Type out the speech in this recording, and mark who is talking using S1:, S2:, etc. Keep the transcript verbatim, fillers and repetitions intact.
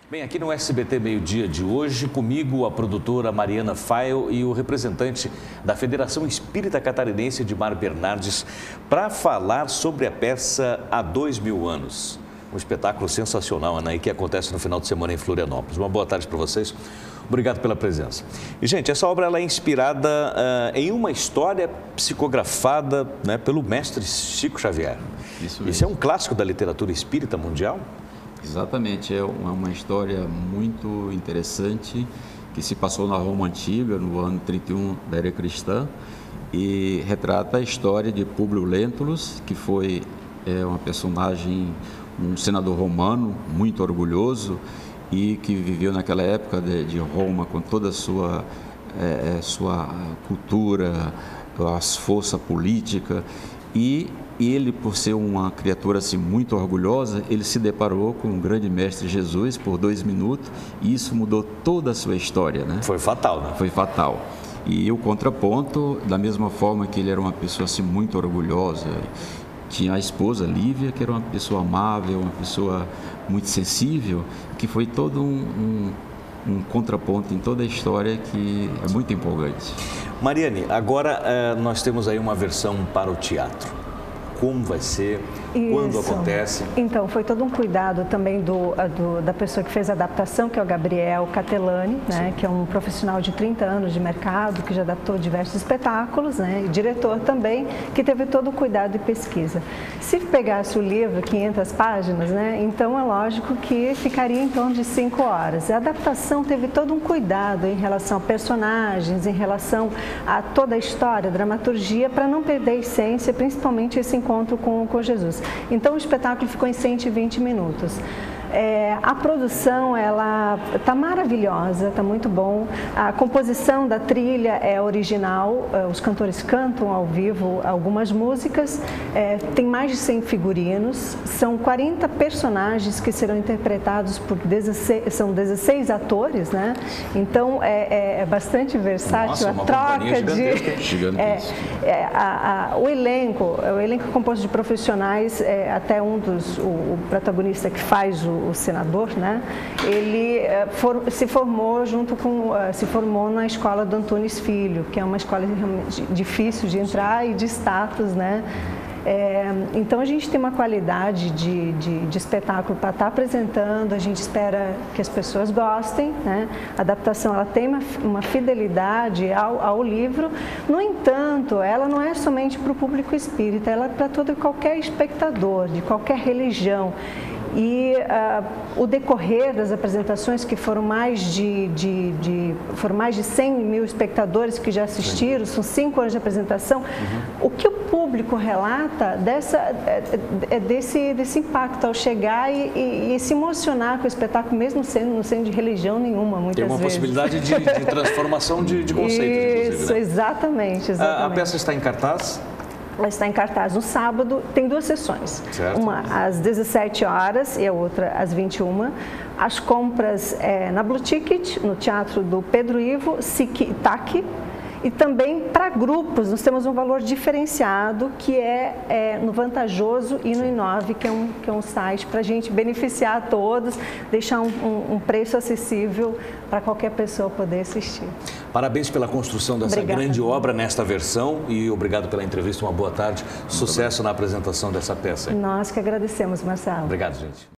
S1: Bem, aqui no S B T Meio-Dia de hoje, comigo a produtora Mariana Fael e o representante da Federação Espírita Catarinense, Edmar Bernardes, para falar sobre a peça Há Dois Mil Anos. Um espetáculo sensacional, né, que acontece no final de semana em Florianópolis. Uma boa tarde para vocês. Obrigado pela presença. E, gente, essa obra ela é inspirada uh, em uma história psicografada, né, pelo mestre Chico Xavier.
S2: Isso mesmo.
S1: Isso é um clássico da literatura espírita mundial?
S2: Exatamente, é uma, uma história muito interessante que se passou na Roma Antiga, no ano trinta e um da Era Cristã, e retrata a história de Públio Lentulus, que foi é, uma personagem, um senador romano muito orgulhoso e que viveu naquela época de, de Roma com toda a sua, é, sua cultura, a força política, e ele, por ser uma criatura assim, muito orgulhosa, ele se deparou com o grande mestre Jesus por dois minutos e isso mudou toda a sua história, né?
S1: Foi fatal, né?
S2: Foi fatal. E o contraponto, da mesma forma que ele era uma pessoa assim, muito orgulhosa, tinha a esposa Lívia, que era uma pessoa amável, uma pessoa muito sensível, que foi todo um, um, um contraponto em toda a história que é muito empolgante.
S1: Mariane, agora eh, nós temos aí uma versão para o teatro. Como vai ser,
S3: Isso.
S1: Quando acontece?
S3: Então, foi todo um cuidado também do, do, da pessoa que fez a adaptação, que é o Gabriel Catelani, né, que é um profissional de trinta anos de mercado, que já adaptou diversos espetáculos, né, e diretor também, que teve todo o cuidado e pesquisa. Se pegasse o livro, quinhentas páginas, né, então é lógico que ficaria em torno de cinco horas. A adaptação teve todo um cuidado em relação a personagens, em relação a toda a história, a dramaturgia, para não perder a essência, principalmente esse encontro com, com Jesus. Então o espetáculo ficou em cento e vinte minutos. É, a produção, ela está maravilhosa, está muito bom. A composição da trilha é original, os cantores cantam ao vivo algumas músicas, é, tem mais de cem figurinos, são quarenta personagens que serão interpretados por dezesseis, são dezesseis atores, né? Então é, é, é bastante versátil.
S1: Nossa,
S3: a troca de...
S2: Gigantesca.
S3: É, é, a, a, o elenco, o elenco é composto de profissionais, é, até um dos, o, o protagonista que faz o o senador, né? Ele for, se formou junto com, se formou na escola do Antunes Filho, que é uma escola realmente difícil de entrar e de status, né? É, então a gente tem uma qualidade de, de, de espetáculo para estar apresentando, a gente espera que as pessoas gostem, né? A adaptação ela tem uma, uma fidelidade ao, ao livro, no entanto, ela não é somente para o público espírita, ela é para todo e qualquer espectador, de qualquer religião. E uh, o decorrer das apresentações, que foram mais de, de, de, foram mais de cem mil espectadores que já assistiram, são cinco anos de apresentação, uhum. O que o público relata dessa, é, é desse, desse impacto ao chegar e, e, e se emocionar com o espetáculo, mesmo sendo, não sendo de religião nenhuma, muitas vezes.
S1: Tem uma
S3: vezes.
S1: possibilidade de, de transformação de, de conceitos,
S3: Isso,
S1: né?
S3: exatamente, exatamente.
S1: A, a peça está em cartaz?
S3: Ela está em cartaz no sábado, tem duas sessões,
S1: certo.
S3: Uma às dezessete horas e a outra às vinte e uma. As compras é, na Blue Ticket, no Teatro do Pedro Ivo, Sique Itaque, e também para grupos, nós temos um valor diferenciado que é, é no Vantajoso e no Inove, que é um, que é um site para a gente beneficiar a todos, deixar um, um, um preço acessível para qualquer pessoa poder assistir.
S1: Parabéns pela construção dessa
S3: Obrigada.
S1: grande obra nesta versão e obrigado pela entrevista, uma boa tarde, sucesso na apresentação dessa peça.
S3: Nós que agradecemos, Marcelo.
S1: Obrigado, gente.